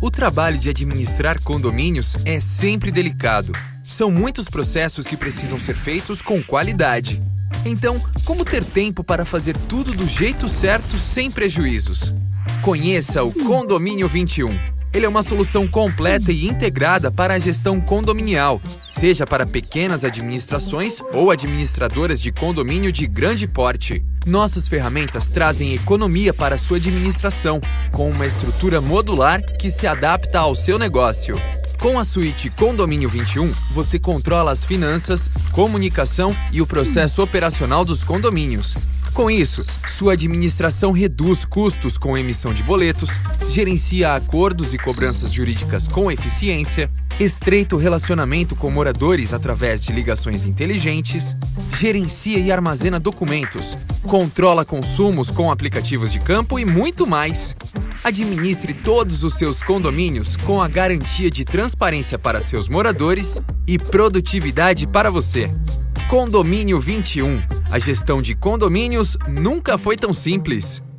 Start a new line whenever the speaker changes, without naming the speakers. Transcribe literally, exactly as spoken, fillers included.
O trabalho de administrar condomínios é sempre delicado. São muitos processos que precisam ser feitos com qualidade. Então, como ter tempo para fazer tudo do jeito certo sem prejuízos? Conheça o Condomínio vinte e um. Ele é uma solução completa e integrada para a gestão condominial, seja para pequenas administrações ou administradoras de condomínio de grande porte. Nossas ferramentas trazem economia para a sua administração, com uma estrutura modular que se adapta ao seu negócio. Com a suíte Condomínio vinte e um, você controla as finanças, comunicação e o processo operacional dos condomínios. Com isso, sua administração reduz custos com emissão de boletos, gerencia acordos e cobranças jurídicas com eficiência, estreita o relacionamento com moradores através de ligações inteligentes, gerencia e armazena documentos, controla consumos com aplicativos de campo e muito mais. Administre todos os seus condomínios com a garantia de transparência para seus moradores e produtividade para você. Condomínio vinte e um. A gestão de condomínios nunca foi tão simples.